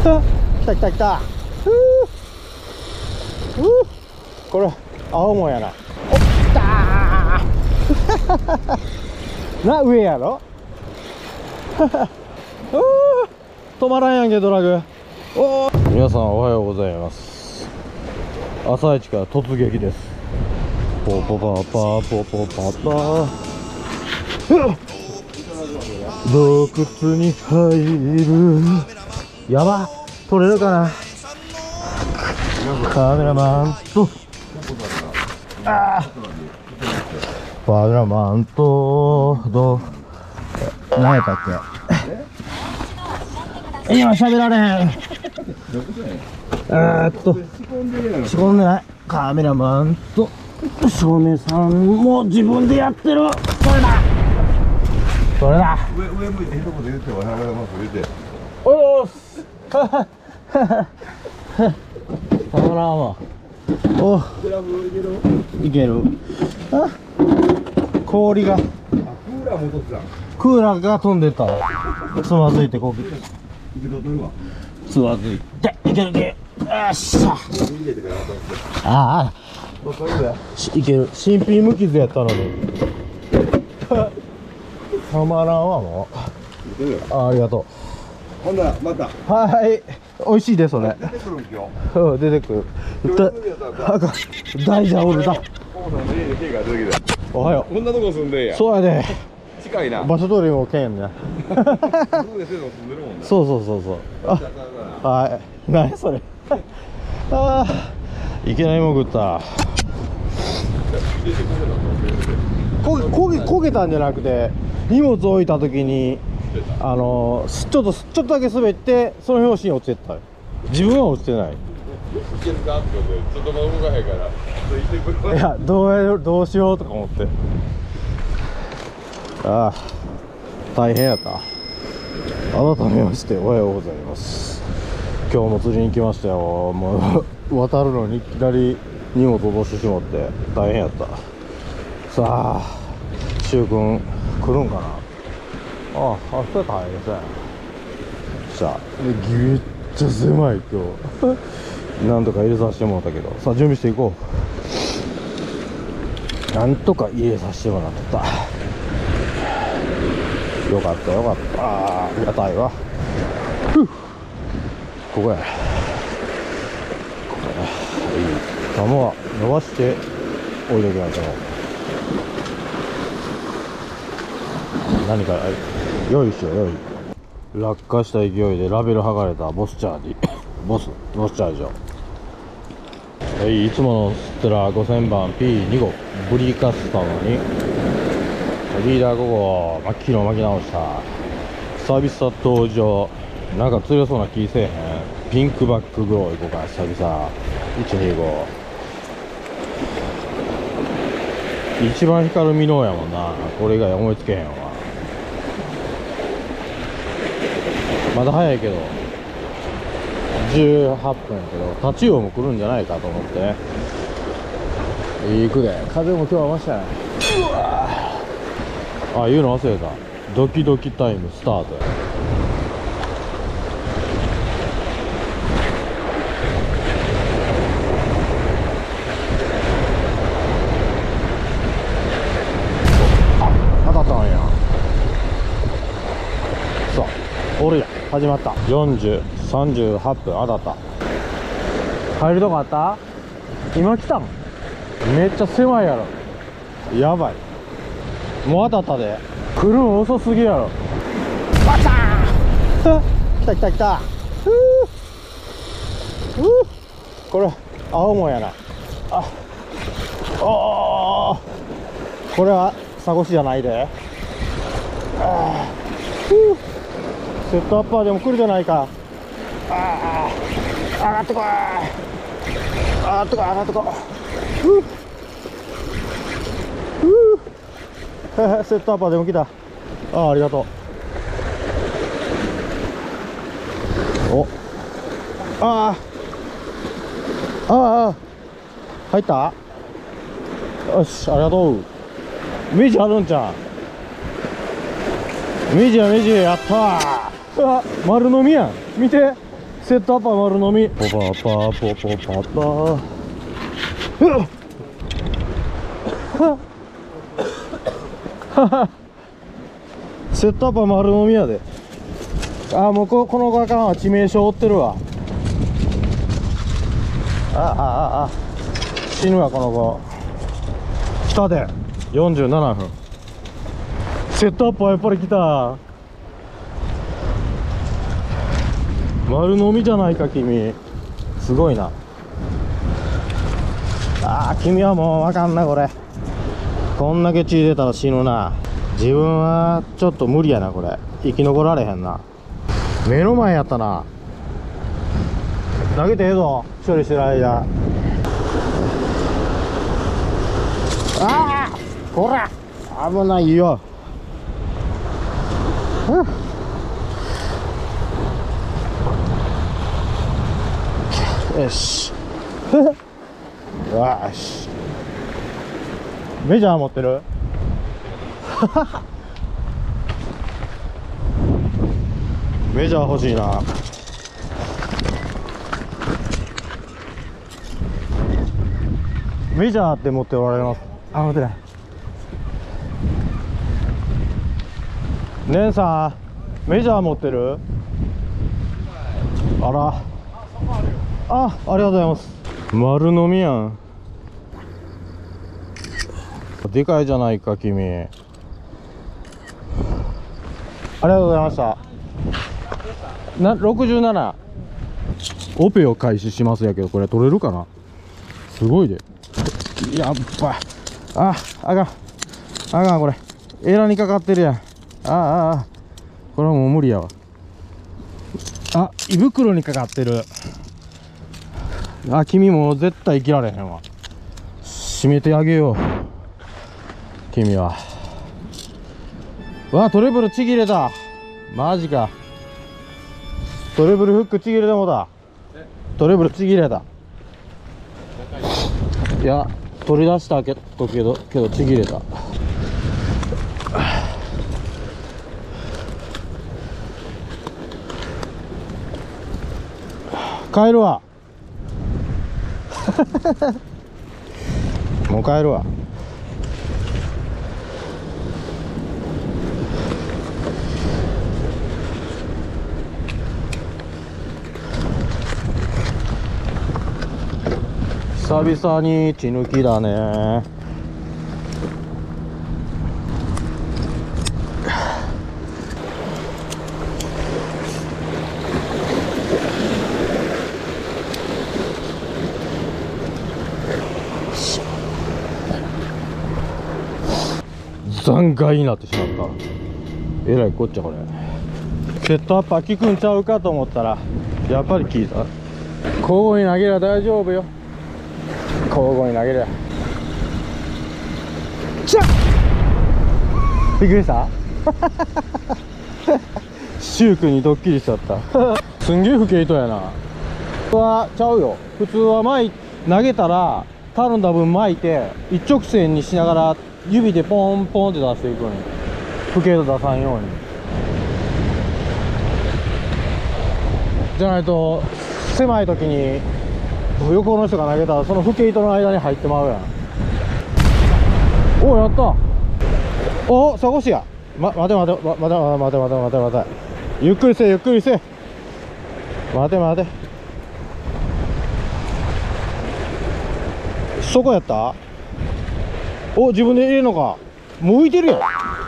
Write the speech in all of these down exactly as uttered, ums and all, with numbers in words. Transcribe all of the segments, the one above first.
来た来た来た。ふうふう、これ青もんやな。おっ、来たーな、上やろ止まらんやんけドラグ。おー、皆さんおはようございます。朝一から突撃です。ポポパパポポパパ、洞窟に入る。やば、撮れるかな。カメラマンとあカメラマンとど何やったっけ。今喋られへん。えーっと仕込んでない。カメラマンと照明さんも自分でやってる。それだそれだ。 上上向いて一言言ってわ。カメラマン言っておよーすたまらんわ。おいける。あ、氷がクーラー戻ってた。 クーラーが飛んでた。つまずいてこうつまずいていけるいける。よっしゃ。ああいける。新品無傷やったのにたまらんわ。もう あ, ありがとう。 ほんならまた。 はい、美味しいでそれ。 出てくるん今日。うん、出てくる。大丈夫だ。おはよう。 こんなとこ住んでんや。 そうやで。 近いな。 場所通りもけんね。そうそうそうそう。あ、はい。何それ。ああ、いきなり潜った。焦げ焦げ焦げたんじゃなくて、荷物置いた時に。あのー、ちょっとちょっとだけ滑ってその拍子に落ちてった。自分は落ちてない。 ちょっとも動かへんから。 いや、どうやどうしようとか思って。ああ、大変やった。改めましておはようございます。今日も釣りに来ましたよ。もう渡るのにいきなり荷物落としてしまって大変やった。さあ、しゅうくん来るんかな。ああ、あ、そうやったら入りません。さあ、めっちゃ狭い今日なんとか入れさせてもらったけど、さあ準備していこう。なんとか入れさせてもらった。よかったよかった。ああ、ありがたいわ。ふう、ここやここや。玉は伸ばして置いときないと。何かよいしょよい。落下した勢いでラベル剥がれたボスチャージボスボスチャージを、はい、いつものステラごせんばん ピーに 号ブリカスタムにリーダーご号真っ黄色巻き直した。久々登場。なんか釣れそうな気せえへん。ピンクバックグローいこうかな。久々いち平号一番光るミノーやもんな。これ以外思いつけへんわ。まだ早いけどじゅうはっぷんやけどタチウオも来るんじゃないかと思ってね。行くで。風も今日はましたね。うわあ、言うの忘れた。ドキドキタイムスタートや。当たったんや。さあおるやん。始まった。よんじゅう、さんじゅうはっぷん当たった。入るとこあった。今来たん。めっちゃ狭いやろ。やばい。もう当たったで。来るの遅すぎやろ。バチャーン来た来た来た。ふうふう、これ青もんやな。あおー、これはサゴシじゃないで。あふう、セットアッパーでも来るじゃないか。ああ、上がってこい。上がってこい、上がってこい。ふうふうセットアッパーでも来た。ああ、ありがとう。おああああ、入った。よし、ありがとう。メジあるんちゃう。メジやメジやったー。うわ、丸飲みやん。見て、 セットアッパー丸飲み。ポパパポポパパうっセットアッパー丸飲みやで。あーもうここの子あかんわ。致命傷負ってるわ。ああああ死ぬわこの子。来たでよんじゅうななふん。セットアッパーやっぱり来た。丸飲みじゃないか君。すごいな。ああ君はもうわかんなこれ。こんだけ血出たら死ぬな。自分はちょっと無理やなこれ。生き残られへんな。目の前やったな。投げてええぞ処理してる間。ああこら危ないよ。よしよし。メジャー持ってるメジャー欲しいな。メジャーって持っておられます？あ、持ってない。姉さんメジャー持ってる？あら、あ、ありがとうございます。丸飲みやん。でかいじゃないか君。ありがとうございました。なろくじゅうなな。オペを開始しますやけどこれ取れるかな。すごいで。やっば。あ、あかんあかん。これエラにかかってるやん。あああ、これはもう無理やわ。あ、胃袋にかかってる。あ、君もう絶対生きられへんわ。閉めてあげよう君は。わあ、トレブルちぎれた。マジか。トレブルフックちぎれてもうた。トレブルちぎれた。いや取り出したけどけどけどちぎれた。帰るわもう帰るわ。久々に血抜きだね。残骸になってしまった。えらいこっちゃこれ。セットアッパー効くんちゃうかと思ったらやっぱり効いた。交互に投げりゃ大丈夫よ。交互に投げりゃ。ちゃっびっくりしたシュウ君にドッキリしちゃったすんげえ不景糸やな。普通はちゃうよ。普通は巻い投げたらたるんだ分巻いて一直線にしながら指でポンポンって出していくのに、不景糸出さんように。じゃないと狭い時に横の人が投げたらその不景糸の間に入ってまうやん。おお、やった。おお、少しや。ま、待て待て待て待て待て待て待て待て。ゆっくりせえゆっくりせえ。待て待て。そこやった。お、自分で入れるのか。向いてるよ。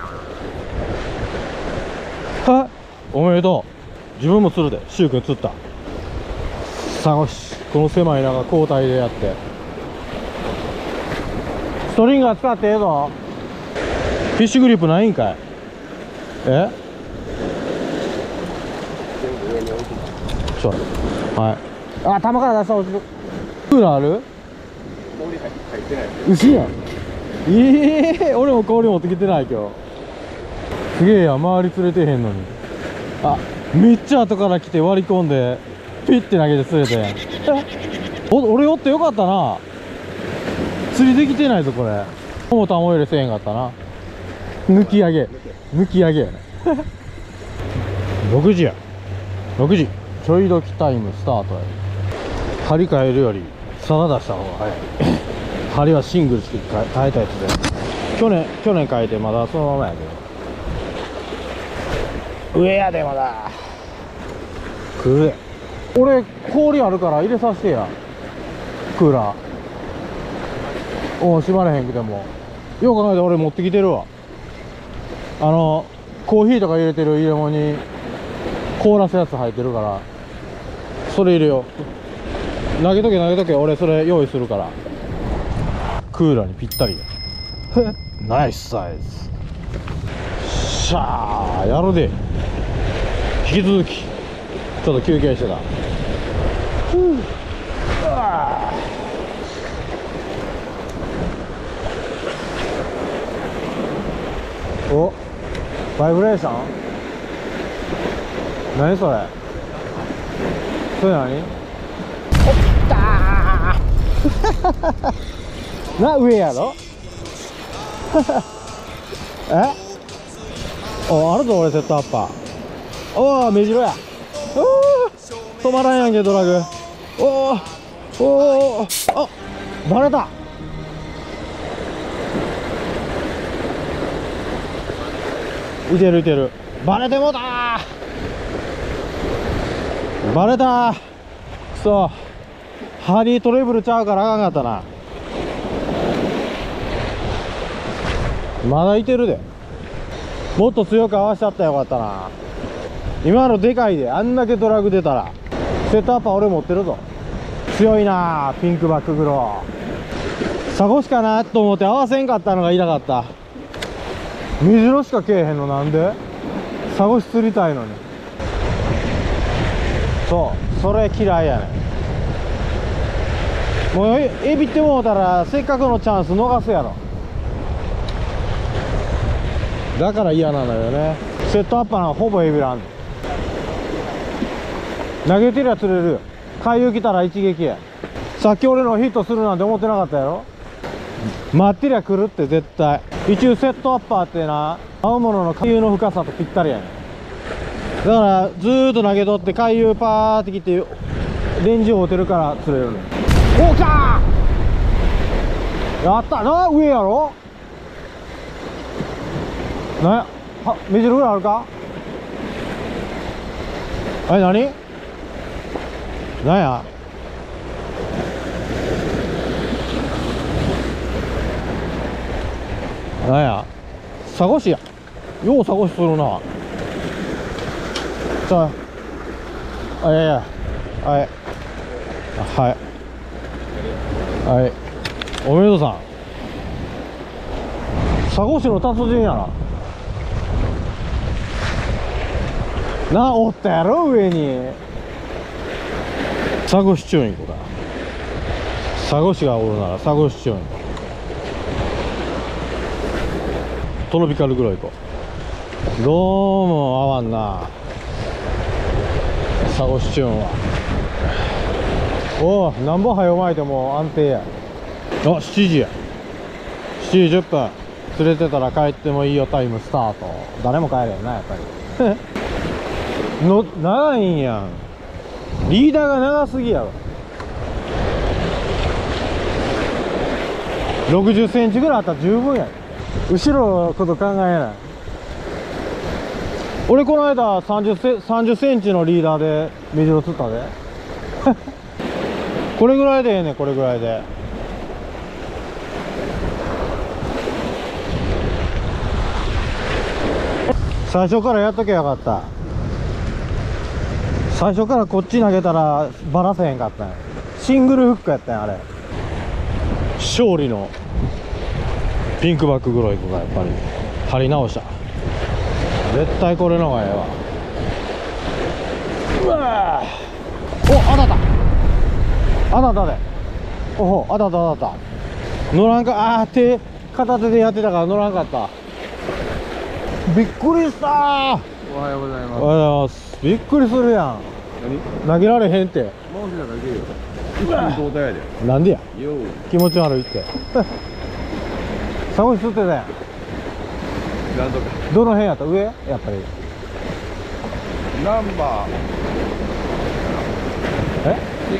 はおめでとう。自分も釣るで。シュウ君釣った。さあよし、この狭い中交代でやって。ストリンガー使ってええぞ。フィッシュグリップないんかい。えちょはい。あ、玉から出したら落ちる。クーラーある？ 氷入ってない。 牛やん。ええー、俺も氷持ってきてない今日。すげえや、周り釣れてへんのに。あ、めっちゃ後から来て割り込んでピッて投げて釣れてお俺おってよかったな。釣りできてないぞこれ。思った思い入れせえへんかったな。抜き上げ抜き上げやねろくじやろくじちょい時タイムスタートや。針変えるより皿出した方が早い。針はシングルして変えたやつで、去年去年変えてまだそのままやけど、上やでまだ食え。俺氷あるから入れさせてや、クーラー。おお、閉まれへんくてもよう考えて俺持ってきてるわ。あのコーヒーとか入れてる入れ物に凍らすやつ入ってるから、それ入れよう。投げとけ投げとけ、俺それ用意するから。クーラーにぴったりや。ナイスサイズ。しゃーやるで。引き続きちょっと休憩してた。ふうあお、バイブレーション。何それ。それ何。おったーな、上やろ。えお、あるぞ俺セットアッパー。おお、目白や。おー止まらんやんけドラグ。おーおーあ、バレた。いてるいてる。バレてもうたー。バレたー。くそ、ハリートレブルちゃうからあかんかったな。まだいてるで。もっと強く合わせちゃったらよかったな。今のでかいで、あんだけドラグ出たら。セットアッパー俺持ってるぞ。強いなピンクバックグロー。サゴシかなと思って合わせんかったのが痛かった。水色しかけえへんのなんで。サゴシ釣りたいのに。そうそれ嫌いやねん。もうエビってもうたらせっかくのチャンス逃すやろ。だから嫌なのよね。セットアッパーなんかほぼエビらんの。投げてりゃ釣れるよ。回遊来たら一撃や。さっき俺のヒットするなんて思ってなかったやろ。待ってりゃ来るって絶対。一応セットアッパーってな、青物の回遊の深さとぴったりやねん。だからずーっと投げとって回遊パーってきてレンジを打てるから釣れるねん。お、来たー。やったな、上やろ。なやは、目白ぐらいあるか。あれ何なんや。なんやサゴシや。ようサゴシするな。さあ、あ、いやいや、はいはいはい、おめでとうさん。サゴシの達人やな。な、おったやろ上に。サゴシチューインコだ。サゴシがおるならサゴシチューインコ。トロピカルグロイコ。どうも合わんなサゴシチューンは。おお、なんぼ早巻いても安定や。あ、しちじや。しちじじゅっぷん。釣れてたら帰ってもいいよタイムスタート。誰も帰れんなやっぱり。の長いんやん。リーダーが長すぎやろ。ろくじゅっセンチぐらいあったら十分や。後ろのこと考えない。俺この間さんじゅっセンチ、さんじゅっセンチのリーダーでメジロ釣ったで。これぐらいでええねん、これぐらいで。最初からやっとけばよかった。最初からこっち投げたらバラせへんかったんや。シングルフックやったんやあれ。勝利のピンクバックグロイコがやっぱり張り直した。絶対これの方がええわ。うわー、お、当たった当たったで。おほ、当たった当たった。乗らんか。あー、手片手でやってたから乗らんかった。びっくりしたー。 おはようございます。 おはようございます。びっくりするやん。 何投げられへんって。 もうすぐだけよ。一分交代やで。 なんでや。 よう。 気持ち悪いって。サゴシ釣ってたやん。 なんとか。 どの辺やった。上やっぱり。 ナンバー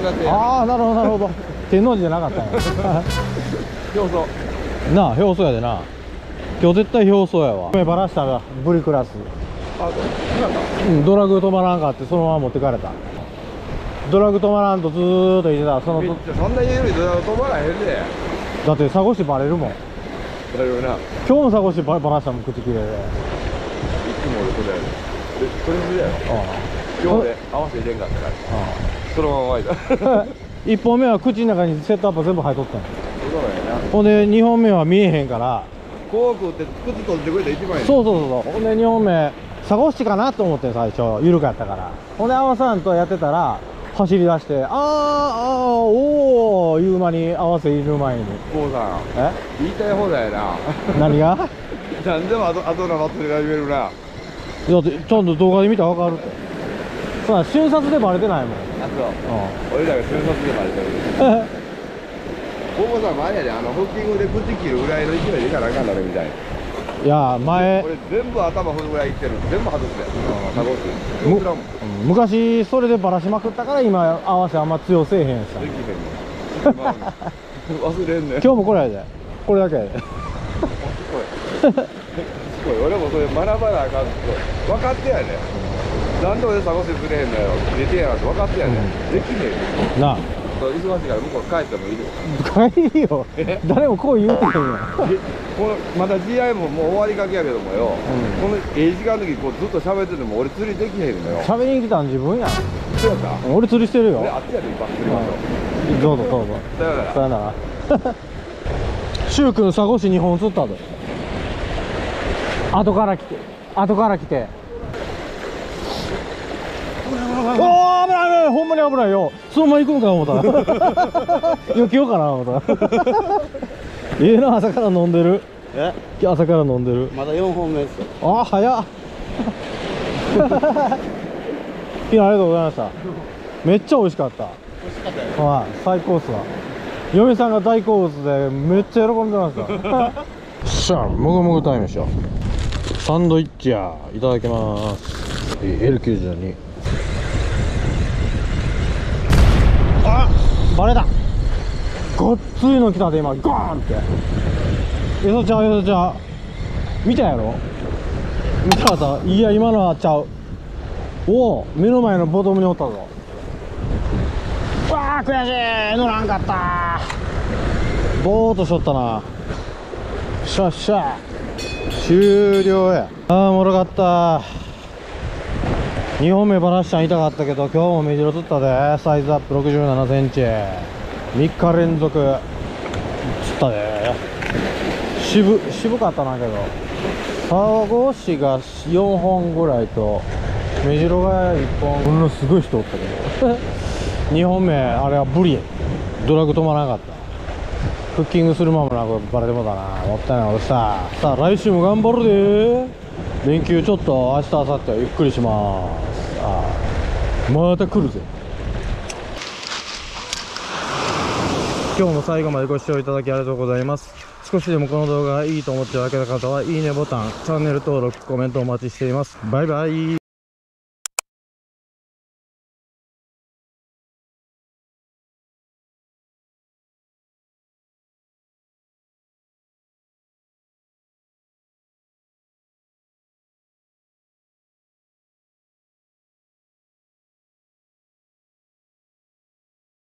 が手やああなるほどなるほど天王寺じゃなかったんや表層なあ表層やでな今日絶対表層やわ目バラしたがブリクラスあそうなんだうんドラグ止まらんかってそのまま持ってかれたドラグ止まらんとずーっといてたらそのめっちゃそんなに緩いドラ止まらへんでだってサゴシバレるもんだよな今日のサゴシババラしたもん口切れでいつも俺それやででそれするやろあ今日で合わせ入れんかったからあそのまま湧いたあいっぽんめは口の中にセットアップ全部入っとったんやそうなんやなほんでにほんめは見えへんからこう食って靴取ってくれたら一番いいそうそうそうそうほんでにほんめサゴシかなと思って最初緩かったからほんで合わさんとやってたら走り出して「あーあーおお」言う間に合わせいる前にこうさんえ言いたい放題やな何がなんでも後後の祭りが言えるなだってちゃんと動画で見たら分かるってそんな瞬殺でバレてないもんあそうう俺らが瞬殺でバレてるんここさ前やであのフッキングで口切るぐらいの勢いでいかなあかんだろみたいいや前俺全部頭振るぐらいいってる全部外すでサゴシむもんうん昔それでバラしまくったから今合わせあんま強せえへんやつさできへんの忘れんねん今日もこれやでこれだけやですごいすごい俺もそれ学ばなあかんと分かってやねなんで俺サゴシずれへんのやろ出てやなって分かってやねできねえよなあ忙しいから向こう帰ってもいいです帰りよ誰もこう言うてへんやんでこのまだ ジーアイ ももう終わりかけやけどもよ、 うんこのええ時間の時こうずっと喋ってても俺釣りできへんのよ喋りに来たん自分やんそうやった俺釣りしてるよ俺あっちやで今釣りましょうどうぞどうぞさよならさよならシュウ君サゴシにほん釣ったで後から来て後から来ておお危ない危ないほんまに危ないよそのまま行くんか思った避けようかな思ったええな朝から飲んでるえ朝から飲んでるまだよんほんめですよ。 ああ早っピノありがとうございましためっちゃ美味しかった美味しかったよ。 はい最高っすわ嫁さんが大好物でめっちゃ喜んでましたよっしゃもぐもぐタイムしようサンドイッチやいただきます エルきゅうじゅうに あバレたごっついの来たで今ゴーンってえそちゃうえそちゃう見たやろ見たかったいや今のはちゃうおお目の前のボトムにおったぞうわあ悔しい乗らんかったぼーっとしとったなよっしゃよっしゃ終了やあーおもろかったにほんめバラしちゃん痛かったけど今日も目白釣ったでサイズアップろくじゅうななセンチみっか連続釣ったで渋渋かったなけどサゴシがよんほんぐらいと目白がいっぽんものすごい人おったけどにほんめあれはブリドラグ止まらなかったフッキングする間もなくバレてもだなもったいないことしたさあ来週も頑張るで連休ちょっと明日明後日はゆっくりしますああまた来るぜ今日も最後までご視聴いただきありがとうございます。少しでもこの動画がいいと思っていただけた方はいいねボタンチャンネル登録コメントお待ちしています。バイバイ。